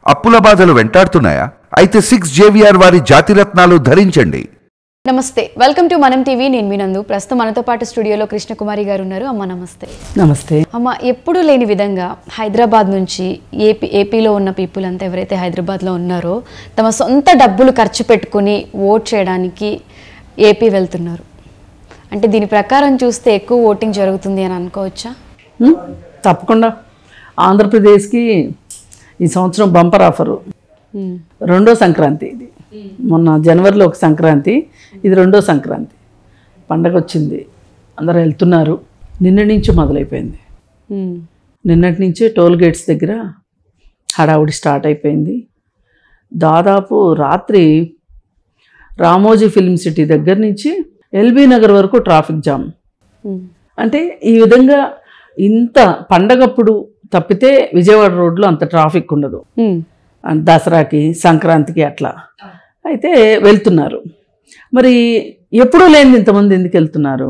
అప్పుల బాధలు వెంటాడుతున్నాయా? అయితే 6JVR వారి జాతిరత్నాలు ధరించండి. నమస్తే, వెల్కమ్ టు మనం టీవీ. నేను మీ నందు. ప్రస్తుతం మనతో పాటు స్టూడియోలో కృష్ణకుమారి గారు ఉన్నారు. అమ్మ నమస్తే. నమస్తే అమ్మ, ఎప్పుడూ లేని విధంగా హైదరాబాద్ నుంచి ఏపీలో ఉన్న పీపుల్ అంతా ఎవరైతే హైదరాబాద్లో ఉన్నారో తమ సొంత డబ్బులు ఖర్చు పెట్టుకుని ఓట్ చేయడానికి ఏపీ వెళ్తున్నారు. అంటే దీని ప్రకారం చూస్తే ఎక్కువ ఓటింగ్ జరుగుతుంది అని అనుకోవచ్చా? తప్పకుండా. ఆంధ్రప్రదేశ్కి ఈ సంవత్సరం బంపర్ ఆఫరు. రెండో సంక్రాంతి ఇది. మొన్న జనవరిలో ఒక సంక్రాంతి, ఇది రెండో సంక్రాంతి. పండగ వచ్చింది, అందరూ వెళ్తున్నారు. నిన్నటి నుంచి మొదలైపోయింది. నిన్నటి నుంచే టోల్ గేట్స్ దగ్గర హడావుడి స్టార్ట్ అయిపోయింది. దాదాపు రాత్రి రామోజీ ఫిల్మ్ సిటీ దగ్గర నుంచి ఎల్బీ నగర్ వరకు ట్రాఫిక్ జామ్. అంటే ఈ విధంగా ఇంత పండగప్పుడు తప్పితే విజయవాడ రోడ్లో అంత ట్రాఫిక్ ఉండదు. దసరాకి, సంక్రాంతికి అట్లా అయితే వెళ్తున్నారు. మరి ఎప్పుడూ లేని ఇంతమంది ఎందుకు వెళ్తున్నారు?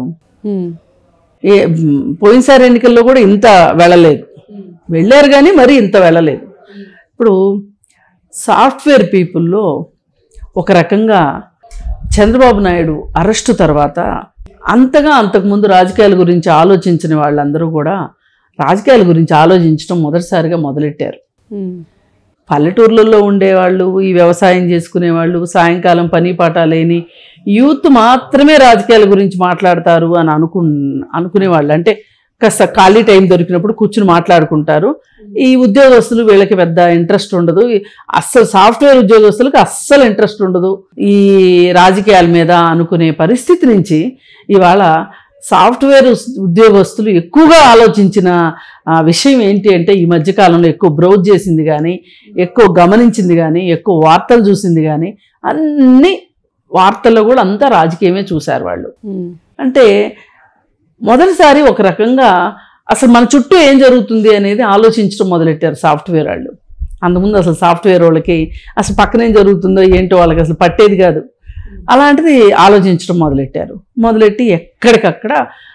పోయినసారి ఎన్నికల్లో కూడా ఇంత వెళ్ళలేదు. వెళ్ళారు కానీ మరి ఇంత వెళ్ళలేదు. ఇప్పుడు సాఫ్ట్వేర్ పీపుల్లో ఒక రకంగా చంద్రబాబు నాయుడు అరెస్టు తర్వాత అంతకుముందు రాజకీయాల గురించి ఆలోచించిన వాళ్ళందరూ కూడా రాజకీయాల గురించి ఆలోచించడం మొదటిసారిగా మొదలెట్టారు. పల్లెటూర్లలో ఉండేవాళ్ళు, ఈ వ్యవసాయం చేసుకునేవాళ్ళు, సాయంకాలం పని పాట లేని యూత్ మాత్రమే రాజకీయాల గురించి మాట్లాడతారు అని అనుకునేవాళ్ళు. అంటే కాస్త ఖాళీ టైం దొరికినప్పుడు కూర్చుని మాట్లాడుకుంటారు. ఈ ఉద్యోగస్తులు వీళ్ళకి పెద్ద ఇంట్రెస్ట్ ఉండదు. అస్సలు సాఫ్ట్వేర్ ఉద్యోగస్తులకు అస్సలు ఇంట్రెస్ట్ ఉండదు ఈ రాజకీయాల మీద అనుకునే పరిస్థితి నుంచి ఇవాళ సాఫ్ట్వేర్ ఉద్యోగస్తులు ఎక్కువగా ఆలోచించిన విషయం ఏంటి అంటే, ఈ మధ్యకాలంలో ఎక్కువ బ్రౌజ్ చేసింది కానీ, ఎక్కువ గమనించింది కానీ, ఎక్కువ వార్తలు చూసింది కానీ, అన్ని వార్తల్లో కూడా అంతా రాజకీయమే చూశారు వాళ్ళు. అంటే మొదటిసారి ఒక రకంగా అసలు మన చుట్టూ ఏం జరుగుతుంది అనేది ఆలోచించడం మొదలెట్టారు సాఫ్ట్వేర్ వాళ్ళు. అంతకుముందు అసలు సాఫ్ట్వేర్ వాళ్ళకి అసలు పక్కనేం జరుగుతుందో ఏంటో వాళ్ళకి అసలు పట్టేది కాదు. అలాంటిది ఆలోచించడం మొదలెట్టి ఎక్కడికక్కడ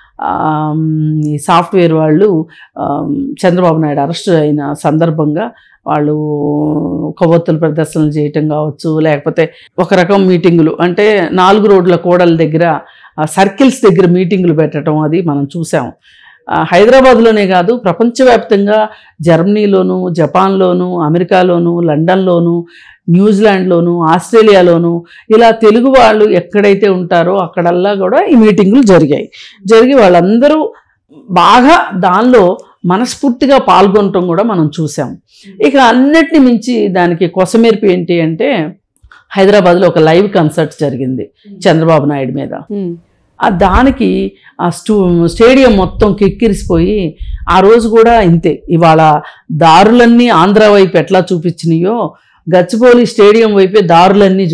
ఈ సాఫ్ట్వేర్ వాళ్ళు చంద్రబాబు నాయుడు అరెస్ట్ అయిన సందర్భంగా వాళ్ళు కొవ్వొత్తుల ప్రదర్శనలు చేయటం కావచ్చు, లేకపోతే ఒక రకం మీటింగులు, అంటే 4 రోడ్ల కూడల దగ్గర సర్కిల్స్ దగ్గర మీటింగులు పెట్టడం, అది మనం చూసాం. హైదరాబాద్లోనే కాదు, ప్రపంచవ్యాప్తంగా జర్మనీలోను, జపాన్లోను, అమెరికాలోను, లండన్లోను, న్యూజిలాండ్లోను, ఆస్ట్రేలియాలోను ఇలా తెలుగు వాళ్ళు ఎక్కడైతే ఉంటారో అక్కడల్లా కూడా ఈ మీటింగులు జరిగి వాళ్ళందరూ బాగా దానిలో మనస్ఫూర్తిగా పాల్గొనటం కూడా మనం చూసాం. ఇక అన్నిటిని మించి దానికి కొసమెరుపు ఏంటి అంటే, హైదరాబాద్లో ఒక లైవ్ కన్సర్ట్ జరిగింది చంద్రబాబు నాయుడు మీద. దానికి ఆ స్టేడియం మొత్తం కిక్కిరిసిపోయి, ఆ రోజు కూడా ఇంతే. ఇవాళ దారులన్నీ ఆంధ్ర వైపు ఎట్లా చూపించినాయో, గచ్చిబౌలి స్టేడియం వైపే దారులన్నీ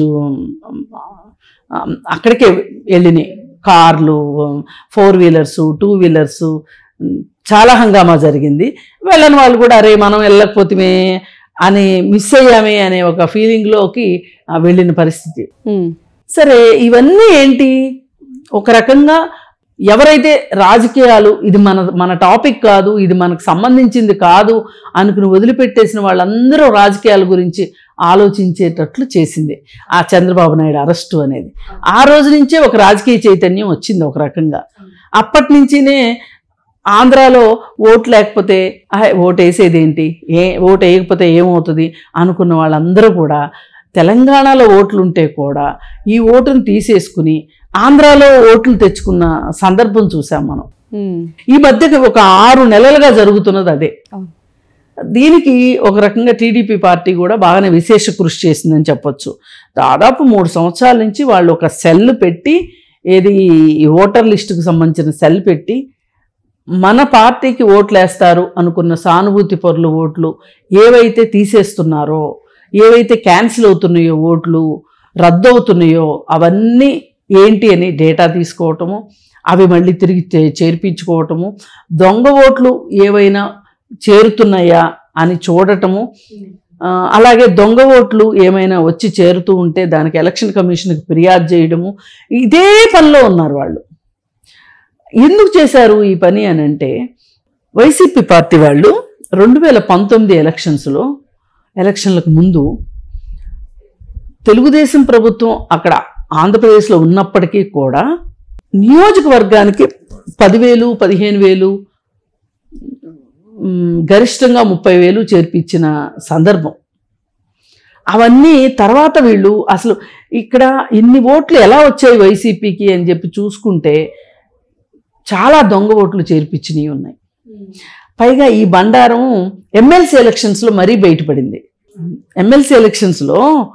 అక్కడికే వెళ్ళినాయి. కార్లు, 4 వీలర్స్, 2 వీలర్స్, చాలా హంగామా జరిగింది. వెళ్ళని వాళ్ళు కూడా అరే మనం వెళ్ళకపోతే అని మిస్ అయ్యామే అనే ఒక ఫీలింగ్లోకి వెళ్ళిన పరిస్థితి. సరే, ఇవన్నీ ఏంటి? ఒక రకంగా ఎవరైతే రాజకీయాలు ఇది మన టాపిక్ కాదు, ఇది మనకు సంబంధించింది కాదు అనుకుని వదిలిపెట్టేసిన వాళ్ళందరూ రాజకీయాల గురించి ఆలోచించేటట్లు చేసింది ఆ చంద్రబాబు నాయుడు అరెస్టు అనేది. ఆ రోజు నుంచే ఒక రాజకీయ చైతన్యం వచ్చింది ఒక రకంగా. అప్పటి నుంచినే ఆంధ్రాలో ఓటు లేకపోతే ఓటు వేసేది ఏంటి, ఓటు వేయకపోతే ఏమవుతుంది అనుకున్న వాళ్ళందరూ కూడా తెలంగాణలో ఓట్లుంటే కూడా ఈ ఓటును తీసేసుకుని ఆంధ్రాలో ఓట్లు తెచ్చుకున్న సందర్భం చూసాం మనం. ఈ మధ్య ఒక 6 నెలలుగా జరుగుతున్నది అదే. దీనికి ఒక రకంగా టీడీపీ పార్టీ కూడా బాగానే విశేష కృషి చేసిందని చెప్పొచ్చు. దాదాపు 3 సంవత్సరాల నుంచి వాళ్ళు ఒక సెల్ పెట్టి, ఏది ఈ ఓటర్ లిస్టుకు సంబంధించిన సెల్ పెట్టి, మన పార్టీకి ఓట్లు వేస్తారు అనుకున్న సానుభూతి పరుల ఓట్లు ఏవైతే తీసేస్తున్నారో, ఏవైతే క్యాన్సిల్ అవుతున్నాయో, ఓట్లు రద్దు అవుతున్నాయో, అవన్నీ ఏంటి అని డేటా తీసుకోవటము, అవి మళ్ళీ తిరిగి చేర్పించుకోవటము, దొంగ ఓట్లు ఏవైనా చేరుతున్నాయా అని చూడటము, అలాగే దొంగ ఓట్లు ఏమైనా వచ్చి చేరుతూ ఉంటే దానికి ఎలక్షన్ కమిషన్కి ఫిర్యాదు చేయడము, ఇదే పనిలో ఉన్నారు వాళ్ళు. ఎందుకు చేశారు ఈ పని అని అంటే, వైసీపీ పార్టీ వాళ్ళు 2019 ఎలక్షన్స్లో ఎలక్షన్లకు ముందు తెలుగుదేశం ప్రభుత్వం అక్కడ ఆంధ్రప్రదేశ్లో ఉన్నప్పటికీ కూడా నియోజకవర్గానికి 10,000, 15,000, గరిష్టంగా 30,000 చేర్పించిన సందర్భం. అవన్నీ తర్వాత వీళ్ళు అసలు ఇక్కడ ఇన్ని ఓట్లు ఎలా వచ్చాయి వైసీపీకి అని చెప్పి చూసుకుంటే చాలా దొంగ ఓట్లు చేర్పించినవి ఉన్నాయి. పైగా ఈ బండారం ఎమ్మెల్సీ ఎలక్షన్స్లో మరీ బయటపడింది. ఎమ్మెల్సీ ఎలక్షన్స్లో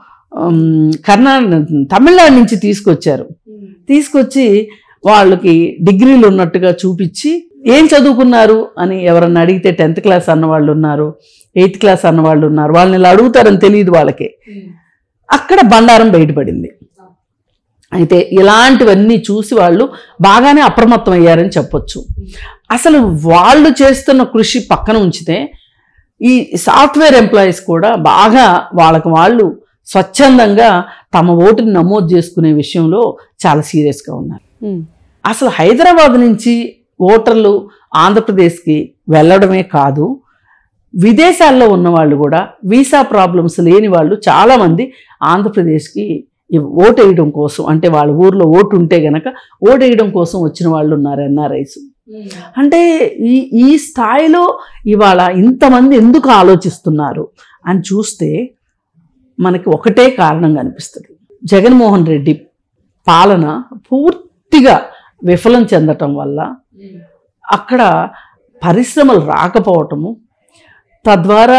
తమిళనాడు నుంచి తీసుకొచ్చి వాళ్ళకి డిగ్రీలు ఉన్నట్టుగా చూపించి ఏం చదువుకున్నారు అని ఎవరన్నా అడిగితే 10th క్లాస్ అన్నవాళ్ళు ఉన్నారు, 8th క్లాస్ అన్నవాళ్ళు ఉన్నారు. వాళ్ళని ఇలా అడుగుతారని తెలియదు వాళ్ళకి. అక్కడ బండారం బయటపడింది. అయితే ఇలాంటివన్నీ చూసి వాళ్ళు బాగానే అప్రమత్తం అయ్యారని చెప్పొచ్చు. అసలు వాళ్ళు చేస్తున్న కృషి పక్కన ఉంచితే ఈ సాఫ్ట్వేర్ ఎంప్లాయీస్ కూడా బాగా వాళ్ళు స్వచ్ఛందంగా తమ ఓటుని నమోదు చేసుకునే విషయంలో చాలా సీరియస్గా ఉన్నారు. అసలు హైదరాబాద్ నుంచి ఓటర్లు ఆంధ్రప్రదేశ్కి వెళ్ళడమే కాదు, విదేశాల్లో ఉన్న వాళ్ళు కూడా వీసా ప్రాబ్లమ్స్ లేని వాళ్ళు చాలామంది ఆంధ్రప్రదేశ్కి ఓటు వేయడం కోసం, అంటే వాళ్ళ ఊర్లో ఓటు ఉంటే గనక ఓటు వేయడం కోసం వచ్చిన వాళ్ళు ఉన్నారు, ఎన్ఆర్ఐస్. అంటే ఈ స్థాయిలో ఇవాళ ఇంతమంది ఎందుకు ఆలోచిస్తున్నారు అని చూస్తే మనకి ఒకటే కారణంగా అనిపిస్తుంది. జగన్మోహన్ రెడ్డి పాలన పూర్తిగా విఫలం చెందటం వల్ల అక్కడ పరిశ్రమలు రాకపోవటము, తద్వారా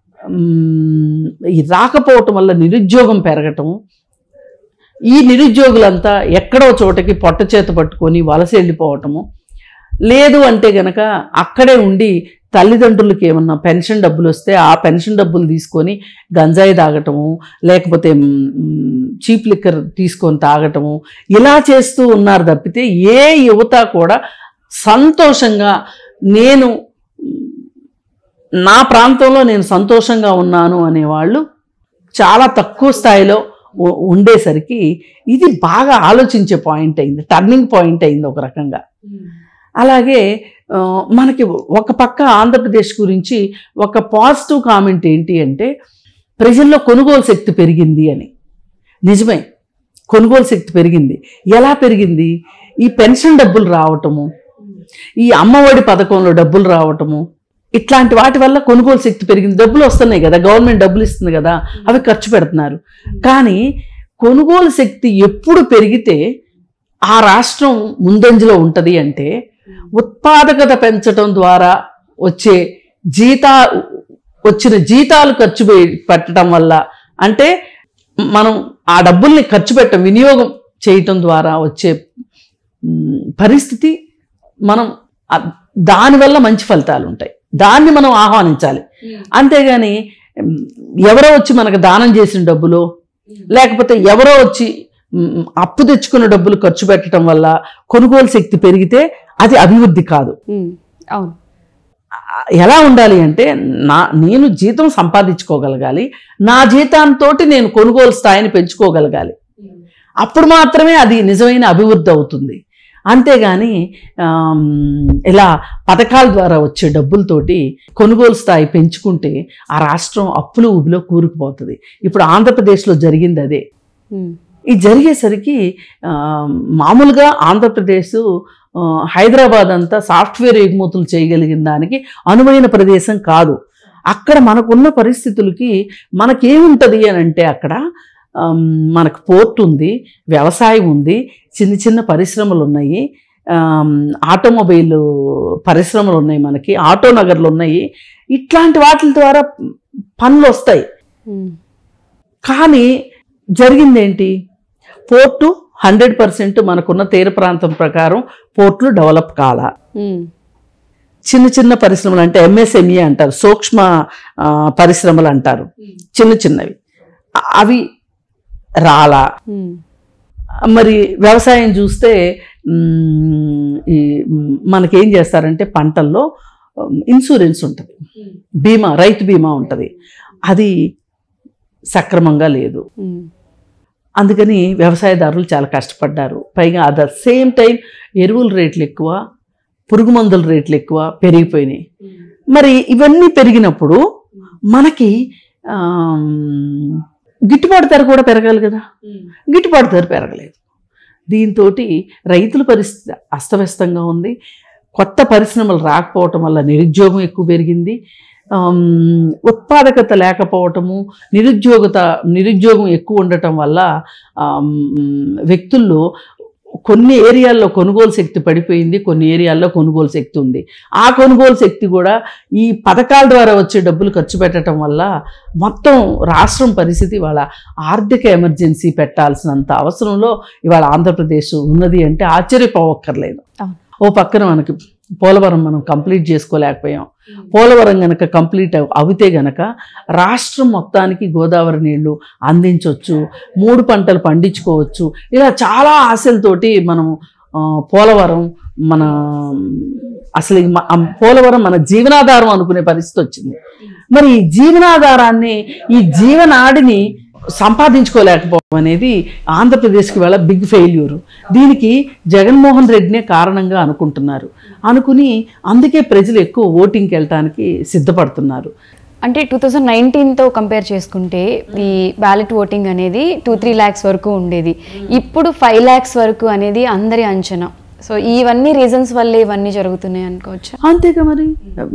రాకపోవటం వల్ల నిరుద్యోగం పెరగటము, ఈ నిరుద్యోగులంతా ఎక్కడో చోటకి పొట్ట చేత పట్టుకొని వలస వెళ్ళిపోవటము, లేదు అంటే గనక అక్కడే ఉండి తల్లిదండ్రులకి ఏమన్నా పెన్షన్ డబ్బులు వస్తే ఆ పెన్షన్ డబ్బులు తీసుకొని గంజాయి తాగటము, లేకపోతే చీప్ లిక్కర్ తీసుకొని తాగటము, ఇలా చేస్తూ ఉన్నారు తప్పితే ఏ యువత కూడా సంతోషంగా నా ప్రాంతంలో నేను సంతోషంగా ఉన్నాను అనేవాళ్ళు చాలా తక్కువ స్థాయిలో ఉండేసరికి ఇది బాగా ఆలోచించే పాయింట్ అయింది, టర్నింగ్ పాయింట్ అయింది ఒక రకంగా. అలాగే మనకి ఒక పక్క ఆంధ్రప్రదేశ్ గురించి ఒక పాజిటివ్ కామెంట్ ఏంటి అంటే ప్రజల్లో కొనుగోలు శక్తి పెరిగింది అని. నిజమే, కొనుగోలు శక్తి పెరిగింది. ఎలా పెరిగింది? ఈ పెన్షన్ డబ్బులు రావటము, ఈ అమ్మఒడి పథకంలో డబ్బులు రావటము, ఇట్లాంటి వాటి వల్ల కొనుగోలు శక్తి పెరిగింది. డబ్బులు వస్తున్నాయి కదా, గవర్నమెంట్ డబ్బులు ఇస్తుంది కదా, అవి ఖర్చు పెడుతున్నారు. కానీ కొనుగోలు శక్తి ఎప్పుడు పెరిగితే ఆ రాష్ట్రం ముందంజలో ఉంటుంది అంటే ఉత్పాదకత పెంచడం ద్వారా వచ్చిన జీతాలు ఖర్చు పెట్టడం వల్ల, అంటే మనం ఆ డబ్బుల్ని ఖర్చు వినియోగం చేయటం ద్వారా వచ్చే పరిస్థితి, మనం దానివల్ల మంచి ఫలితాలు ఉంటాయి, దాన్ని మనం ఆహ్వానించాలి. అంతేగాని ఎవరో వచ్చి మనకు దానం చేసిన డబ్బులు, లేకపోతే ఎవరో వచ్చి అప్పు తెచ్చుకున్న డబ్బులు ఖర్చు పెట్టడం వల్ల కొనుగోలు శక్తి పెరిగితే అది అభివృద్ధి కాదు. అవును. ఎలా ఉండాలి అంటే నేను జీతం సంపాదించుకోగలగాలి, నా జీతంతో నేను కొనుగోలు స్థాయిని పెంచుకోగలగాలి. అప్పుడు మాత్రమే అది నిజమైన అభివృద్ధి అవుతుంది. అంతేగాని ఇలా పథకాల ద్వారా వచ్చే డబ్బులతోటి కొనుగోలు స్థాయి పెంచుకుంటే ఆ రాష్ట్రం అప్పులు ఊబిలో కూరుకుపోతుంది. ఇప్పుడు ఆంధ్రప్రదేశ్లో జరిగింది అదే. ఇది జరిగేసరికి మామూలుగా ఆంధ్రప్రదేశ్ హైదరాబాద్ అంతా సాఫ్ట్వేర్ ఎగుమతులు చేయగలిగిన దానికి అనువైన ప్రదేశం కాదు. అక్కడ మనకున్న పరిస్థితులకి మనకేముంటుంది అని అంటే అక్కడ మనకు పోర్ట్ ఉంది, వ్యవసాయం ఉంది, చిన్న చిన్న పరిశ్రమలు ఉన్నాయి, ఆటోమొబైల్ పరిశ్రమలు ఉన్నాయి, మనకి ఆటో నగర్లు ఉన్నాయి. ఇట్లాంటి వాటి ద్వారా పనులు వస్తాయి. కానీ జరిగిందేంటి? పోర్టు 100% మనకున్న తీర ప్రాంతం ప్రకారం పోర్టులు డెవలప్ కాలా. చిన్న చిన్న పరిశ్రమలు అంటే ఎంఎస్ఎంఈ అంటారు, సూక్ష్మ పరిశ్రమలు అంటారు, చిన్న చిన్నవి, అవి రాలా. మరి వ్యవసాయం చూస్తే మనకేం చేస్తారంటే పంటల్లో ఇన్సూరెన్స్ ఉంటుంది, బీమా, రైతు బీమా ఉంటుంది, అది సక్రమంగా లేదు. అందుకని వ్యవసాయదారులు చాలా కష్టపడ్డారు. పైగా అట్ ద సేమ్ టైం ఎరువుల రేట్లు ఎక్కువ, పురుగు మందుల రేట్లు ఎక్కువ పెరిగిపోయినాయి. మరి ఇవన్నీ పెరిగినప్పుడు మనకి గిట్టుబాటు ధర కూడా పెరగాలి కదా, గిట్టుబాటు ధర పెరగలేదు. దీంతో రైతుల పరిస్థితి అస్తవ్యస్తంగా ఉంది. కొత్త పరిశ్రమలు రాకపోవటం వల్ల నిరుద్యోగం ఎక్కువ పెరిగింది. ఉత్పాదకత లేకపోవటము, నిరుద్యోగం ఎక్కువ ఉండటం వల్ల వ్యక్తుల్లో కొన్ని ఏరియాల్లో కొనుగోలు శక్తి పడిపోయింది, కొన్ని ఏరియాల్లో కొనుగోలు శక్తి ఉంది. ఆ కొనుగోలు శక్తి కూడా ఈ పథకాల ద్వారా వచ్చే డబ్బులు ఖర్చు పెట్టడం వల్ల మొత్తం రాష్ట్రం పరిస్థితి ఇవాళ ఆర్థిక ఎమర్జెన్సీ పెట్టాల్సినంత అవసరంలో ఇవాళ ఆంధ్రప్రదేశ్ ఉన్నది అంటే ఆశ్చర్యపోవక్కర్లేదు. ఓ పక్కన మనకి పోలవరం మనం కంప్లీట్ చేసుకోలేకపోయాం. పోలవరం గనక కంప్లీట్ అవితే గనక రాష్ట్రం మొత్తానికి గోదావరి నీళ్లు అందించవచ్చు, 3 పంటలు పండించుకోవచ్చు. ఇలా చాలా ఆశలతోటి మనం పోలవరం పోలవరం మన జీవనాధారం అనుకునే పరిస్థితి వచ్చింది. మరి ఈ జీవనాధారాన్ని, ఈ జీవనాడిని సంపాదించుకోలేకపోవడం అనేది ఆంధ్రప్రదేశ్కి వాళ్ళ బిగ్ ఫెయిల్యూర్. దీనికి జగన్మోహన్ రెడ్డినే కారణంగా అనుకుంటున్నారు. అనుకుని అందుకే ప్రజలు ఎక్కువ ఓటింగ్కి వెళ్ళటానికి సిద్ధపడుతున్నారు. అంటే 2019తో కంపేర్ చేసుకుంటే ఈ బ్యాలెట్ ఓటింగ్ అనేది 2-3 lakhs వరకు ఉండేది. ఇప్పుడు 5 lakhs వరకు అనేది అందరి అంచనా. సో ఇవన్నీ రీజన్స్ వల్లే ఇవన్నీ జరుగుతున్నాయి అనుకోవచ్చు. అంతేగా మరి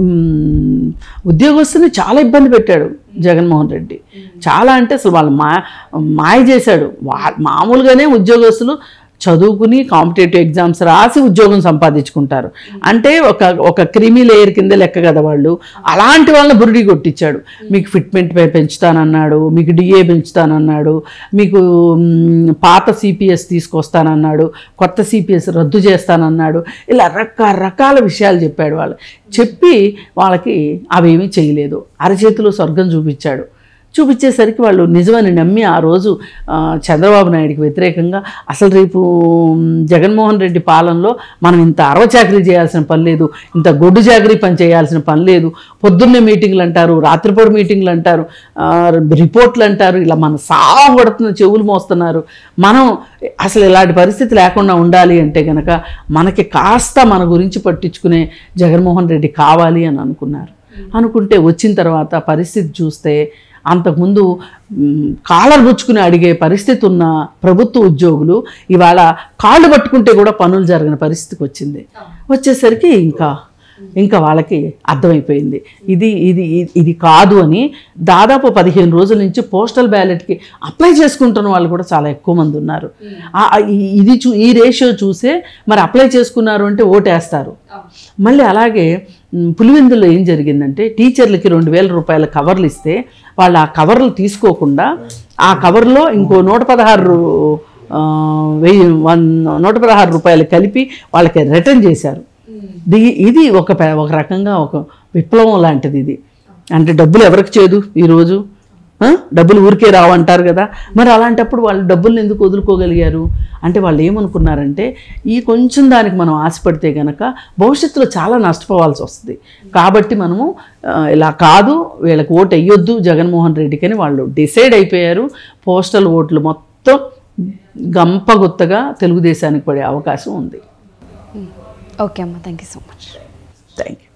ఉద్యోగస్తుని చాలా ఇబ్బంది పెట్టాడు జగన్మోహన్ రెడ్డి. చాలా అంటే అసలు వాళ్ళు మాయ చేశాడు. మామూలుగానే ఉద్యోగస్తులు చదువుకుని కాంపిటేటివ్ ఎగ్జామ్స్ రాసి ఉద్యోగం సంపాదించుకుంటారు అంటే ఒక క్రిమి లేయర్ కింద లెక్క కదా వాళ్ళు. అలాంటి వాళ్ళని బురిడి కొట్టించాడు. మీకు ఫిట్మెంట్ పెంచుతానన్నాడు, మీకు డిఏ పెంచుతానన్నాడు, మీకు పాత సిపిఎస్ తీసుకొస్తానన్నాడు, కొత్త సిపిఎస్ రద్దు చేస్తానన్నాడు. ఇలా రకరకాల విషయాలు చెప్పాడు. చెప్పి వాళ్ళకి అవేమీ చేయలేదు. అరచేతిలో స్వర్గం చూపించేసరికి వాళ్ళు నిజమని నమ్మి ఆ రోజు చంద్రబాబు నాయుడికి వ్యతిరేకంగా అసలు రేపు జగన్మోహన్ రెడ్డి పాలనలో మనం ఇంత అరవచాకరీ చేయాల్సిన పని లేదు, ఇంత గొడ్డు చాకరీ పని చేయాల్సిన పని లేదు, పొద్దున్నే మీటింగ్లు అంటారు, రాత్రిపూట మీటింగ్లు అంటారు, రిపోర్ట్లు అంటారు, ఇలా మన సాగు పడుతున్న చెవులు మోస్తున్నారు. మనం అసలు ఇలాంటి పరిస్థితి లేకుండా ఉండాలి అంటే కనుక మనకి కాస్త మన గురించి పట్టించుకునే జగన్మోహన్ రెడ్డి కావాలి అని అనుకుంటే వచ్చిన తర్వాత పరిస్థితి చూస్తే అంతకుముందు కాలర్ పుచ్చుకుని అడిగే పరిస్థితి ఉన్న ప్రభుత్వ ఉద్యోగులు ఇవాళ కాళ్ళు పట్టుకుంటే కూడా పనులు జరగని పరిస్థితికి వచ్చేసరికి ఇంకా వాళ్ళకి అర్థమైపోయింది ఇది కాదు అని. దాదాపు 15 రోజుల నుంచి పోస్టల్ బ్యాలెట్కి అప్లై చేసుకుంటున్న వాళ్ళు కూడా చాలా ఎక్కువ మంది ఉన్నారు. ఈ రేషియో చూసే మరి అప్లై చేసుకున్నారు అంటే ఓటేస్తారు. మళ్ళీ అలాగే పులివెందులో ఏం జరిగిందంటే టీచర్లకి 2000 రూపాయల కవర్లు ఇస్తే వాళ్ళు ఆ కవర్లు తీసుకోకుండా ఆ కవర్లో ఇంకో 116 రూపాయలు కలిపి వాళ్ళకి రిటర్న్ చేశారు. ఇది ఒక రకంగా ఒక విప్లవం లాంటిది. ఇది అంటే డబ్బులు ఎవరికి చేదు ఈరోజు, డబ్బులు ఊరికే రావంటారు కదా. మరి అలాంటప్పుడు వాళ్ళు డబ్బులను ఎందుకు వదులుకోగలిగారు అంటే వాళ్ళు ఏమనుకున్నారంటే ఈ కొంచెం దానికి మనం ఆశపడితే కనుక భవిష్యత్తులో చాలా నష్టపోవాల్సి వస్తుంది కాబట్టి మనము ఇలా కాదు, వీళ్ళకి ఓటు వేయొద్దు జగన్మోహన్ రెడ్డికి అని వాళ్ళు డిసైడ్ అయిపోయారు. పోస్టల్ ఓట్లు మొత్తం గంపగుత్తగా తెలుగుదేశానికి పడే అవకాశం ఉంది. ఓకే అమ్మ, thank you so much. Thank you.